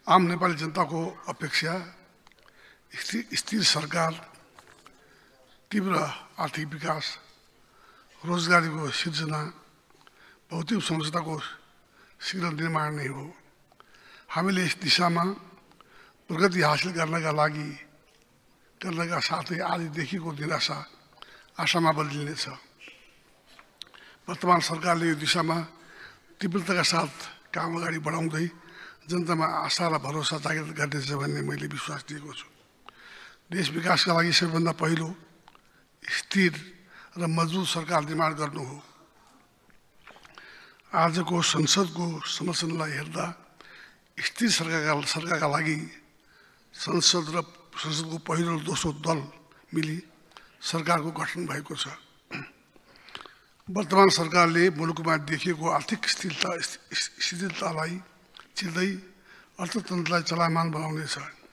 आम नेपाली जनताको अपेक्षा स्थिर सरकार, तीव्र आर्थिक विकास, रोजगारीको सिर्जना, भौतिक संरचनाको शीघ्र निर्माण नै हो। हामीले यस दिशामा प्रगति हासिल गर्नका साथै आजदेखिको निराशा आशामा बदलिनेछ। वर्तमान सरकारले यो दिशामा तीव्रताका साथ काम अगाडि बढाउँदै जनतामा आशा र भरोसा जागृत गर्नेछ भन्ने मैले विश्वास दिएको छु। देश विकासका लागि सबैभन्दा पहिलो स्थिर र मजबुत सरकार निर्माण गर्नु हो। आजको संसदको संरचनालाई हेर्दा स्थिर सरकारका लागि संसदको पहिलो र दोस्रो दल मिली सरकारको गठन भएको छ। वर्तमान सरकारले मुलुकमा देखिएको आर्थिक स्थिरतालाई चिर्दै अर्थतन्त्रलाई चलायमान बनाउनेछ।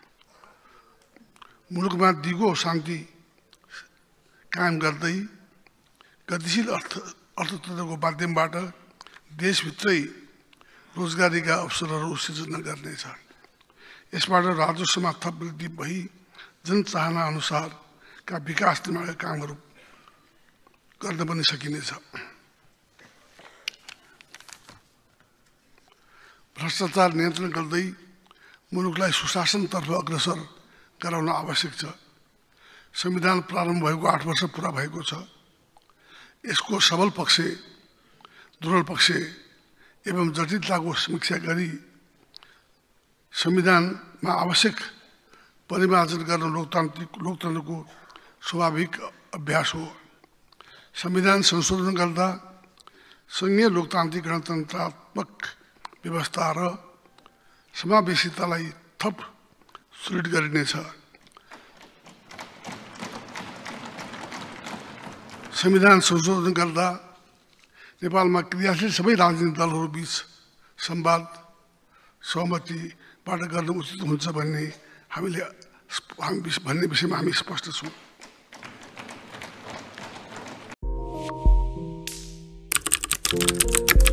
मुलुकमा दिगो शान्ति कायम गर्दै गतिशील अर्थतन्त्रको माध्यमबाट देशभित्रै रोजगारीका अवसरहरू सृजना गर्नेछ। यसबाट राजस्वमा थप वृद्धि भई जनचाहना अनुसारका विकास निर्माणका कामहरू गर्न पनि सकिनेछ। भ्रष्टाचार नियन्त्रण गर्दै मुलुकलाई सुशासनतर्फ अग्रसर गराउन आवश्यक छ। संविधान प्रारम्भ भएको 8 वर्ष पुरा भएको छ। यसको सबल पक्ष, दुर्बल पक्ष एवं जटिलताको समीक्षा गरी संविधानमा आवश्यक परिमार्जन गर्न लोकतन्त्रको स्वाभाविक अभ्यास हो। संविधान संशोधन गर्दा संघीय लोकतान्त्रिक गणतन्त्रात्मक व्यवस्था र समावेशितालाई थप सुदृढ गरिनेछ। संविधान संशोधन गर्दा नेपालमा क्रियाशील सबै राजनीतिक दलहरू बीच संवाद सहमतिबाट गर्न उचित हुन्छ भन्ने विषयमा हामी स्पष्ट छौँ।